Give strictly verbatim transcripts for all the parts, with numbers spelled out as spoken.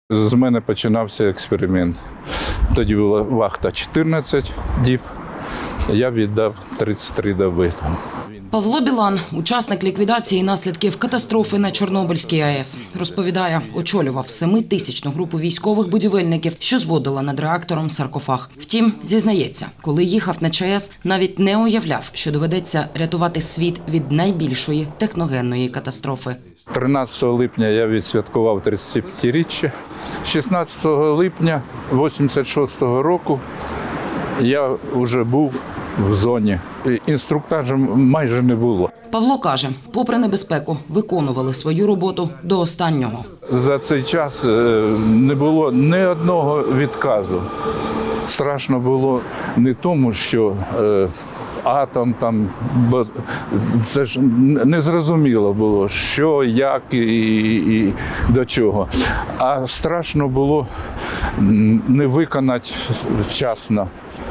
З мене починався експеримент. Тоді була вахта чотирнадцять діб, я віддав тридцять три доби. Павло Білан – учасник ліквідації наслідків катастрофи на Чорнобильській АЕС. Розповідає, очолював семитисячну групу військових будівельників, що зводила над реактором саркофаг. Втім, зізнається, коли їхав на ЧАЕС, навіть не уявляв, що доведеться рятувати світ від найбільшої техногенної катастрофи. тринадцятого липня я відсвяткував тридцятип'ятиріччя. шістнадцятого липня вісімдесят шостого року я вже був в зоні. Інструктажу майже не було. Павло каже, попри небезпеку, виконували свою роботу до останнього. За цей час не було ні одного відказу. Страшно було не тому, що е, атом там, бо це ж незрозуміло було, що, як і, і до чого. А страшно було не виконати вчасно.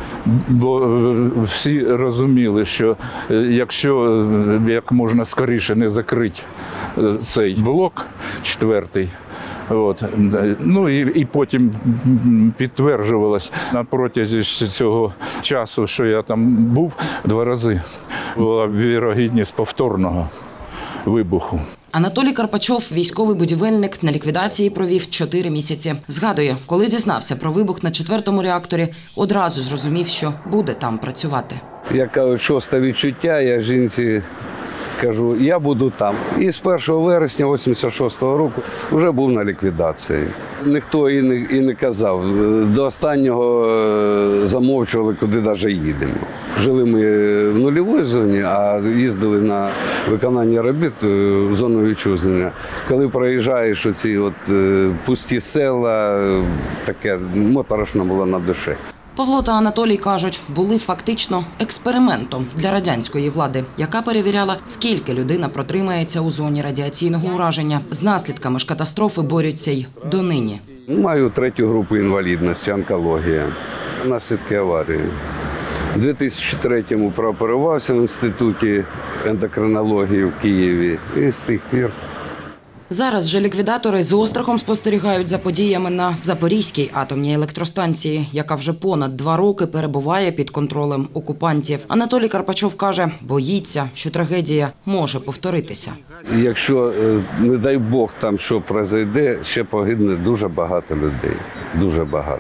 Бо всі розуміли, що якщо як можна скоріше не закрити цей блок четвертий, от, ну і, і потім підтверджувалось на протязі цього часу, що я там був два рази, була вірогідність повторного вибуху. Анатолій Карпачов, військовий будівельник, на ліквідації провів чотири місяці. Згадує, коли дізнався про вибух на четвертому реакторі, одразу зрозумів, що буде там працювати. Я кажу, шосте відчуття, я жінці кажу, я буду там. І з першого вересня вісімдесят шостого року вже був на ліквідації. Ніхто і не, і не казав, до останнього замовчували, куди навіть їдемо. Жили ми в нульовій зоні, а їздили на виконання робіт в зону відчуження. Коли проїжджаєш оці от пусті села, таке моторошно було на душі. Павло та Анатолій кажуть, були фактично експериментом для радянської влади, яка перевіряла, скільки людина протримається у зоні радіаційного ураження. З наслідками ж катастрофи борються й донині. Маю третю групу інвалідності, онкологія, наслідки аварії. У дві тисячі третьому прооперувався в інституті ендокринології в Києві і з тих пір. Зараз же ліквідатори з острахом спостерігають за подіями на Запорізькій атомній електростанції, яка вже понад два роки перебуває під контролем окупантів. Анатолій Карпачов каже, боїться, що трагедія може повторитися. Якщо, не дай Бог, там що пройде, ще погибне дуже багато людей. Дуже багато.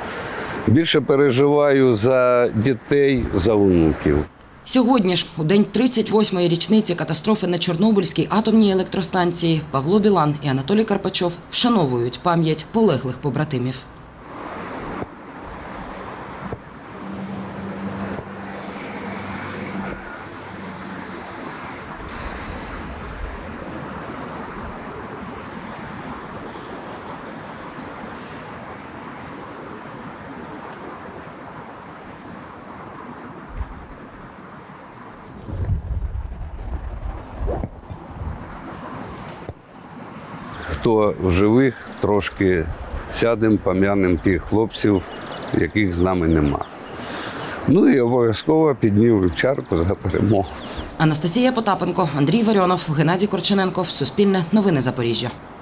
Більше переживаю за дітей, за онуків. Сьогодні ж, у день тридцять восьмої річниці катастрофи на Чорнобильській атомній електростанції, Павло Білан і Анатолій Карпачов вшановують пам'ять полеглих побратимів. Хто в живих, трошки сядемо, пом'янемо тих хлопців, яких з нами нема. Ну і обов'язково піднімемо чарку за перемогу. Анастасія Потапенко, Андрій Варіонов, Геннадій Корчененко. Суспільне новини Запоріжжя.